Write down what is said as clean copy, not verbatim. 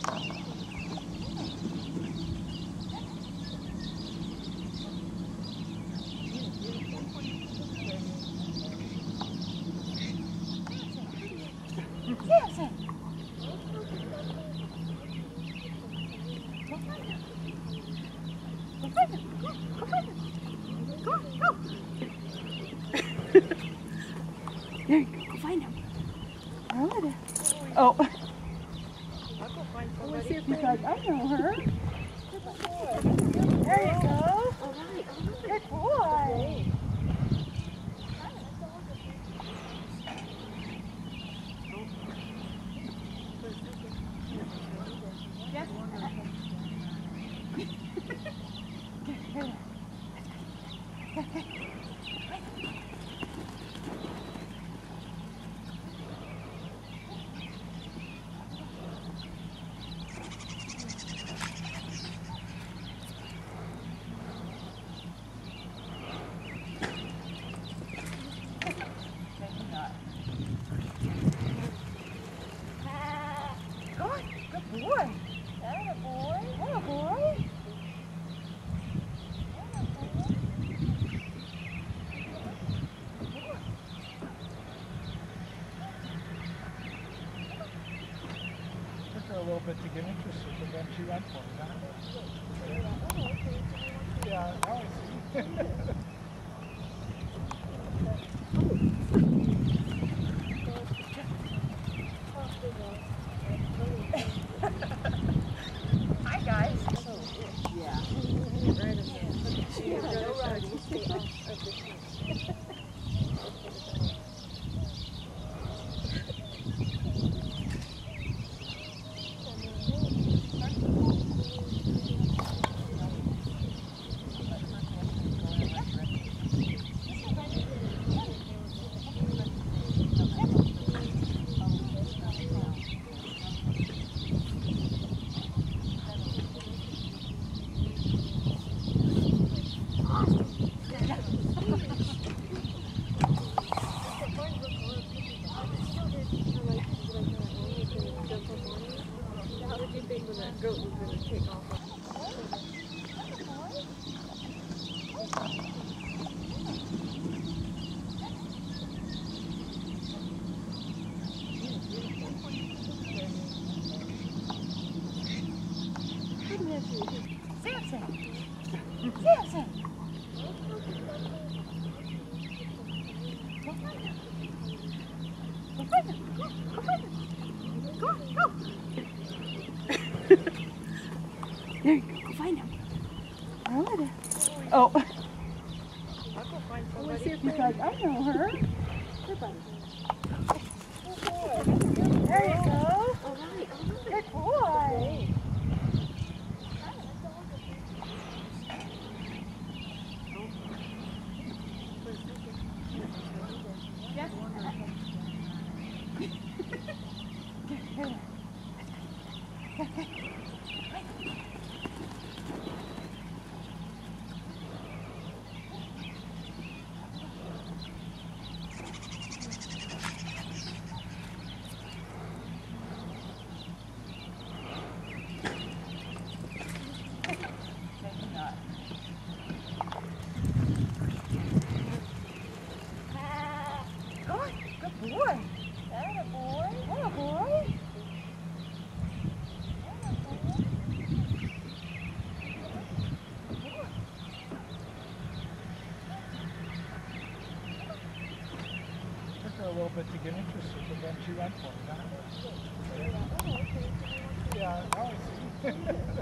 There you go. Go find him. Oh. I'll go find somebody. She's like, I know her. There you go. All right. Good boy. Good boy. That a boy. That a boy. Took her a little bit to get interested, but then she went for it. Yeah, now I see. Hi guys. Yeah. How did you think when that goat was going to take off? Samson! Samson! Go find him. Go find him. Go find him. Go, go. There you go. Go find him. Good. Oh. I'll go find somebody. She's like, I know her. Good buddy. Good boy. There you go. All right. Good boy. Good boy. That a boy. That a boy. Took her a little bit to get interested, but then she went for it. Yeah, now I see.